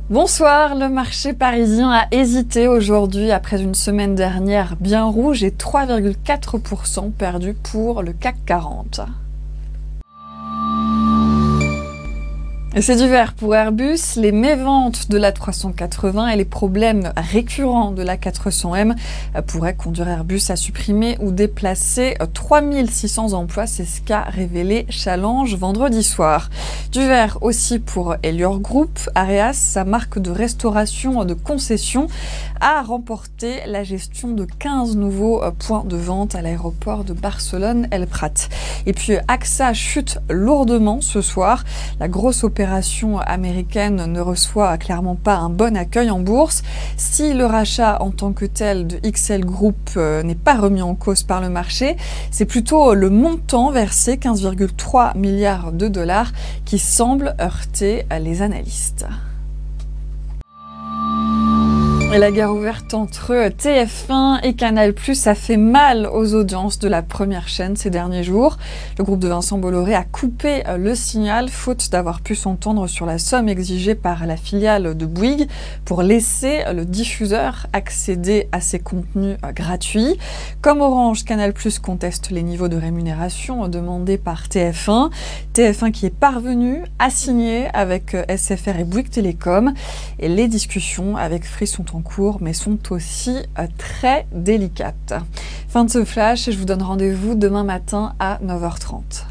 Bonsoir, le marché parisien a hésité aujourd'hui après une semaine dernière bien rouge et 3,4% perdus pour le CAC 40. Et c'est du vert pour Airbus, les méventes de l'A380 et les problèmes récurrents de l'A400M pourraient conduire Airbus à supprimer ou déplacer 3600 emplois, c'est ce qu'a révélé Challenge vendredi soir. Du vert aussi pour Elior Group, Areas, sa marque de restauration de concessions, a remporté la gestion de 15 nouveaux points de vente à l'aéroport de Barcelone-El Prat. Et puis AXA chute lourdement ce soir, la grosse opération américaine ne reçoit clairement pas un bon accueil en bourse. Si le rachat en tant que tel de XL Group n'est pas remis en cause par le marché, c'est plutôt le montant versé, 15,3 milliards de dollars, qui semble heurter les analystes. Et la guerre ouverte entre TF1 et Canal+ a fait mal aux audiences de la première chaîne ces derniers jours. Le groupe de Vincent Bolloré a coupé le signal, faute d'avoir pu s'entendre sur la somme exigée par la filiale de Bouygues pour laisser le diffuseur accéder à ses contenus gratuits. Comme Orange, Canal+ conteste les niveaux de rémunération demandés par TF1. TF1 qui est parvenu à signer avec SFR et Bouygues Télécom. Et les discussions avec Free sont en cours, mais sont aussi très délicates. Fin de ce flash, et je vous donne rendez-vous demain matin à 9h30.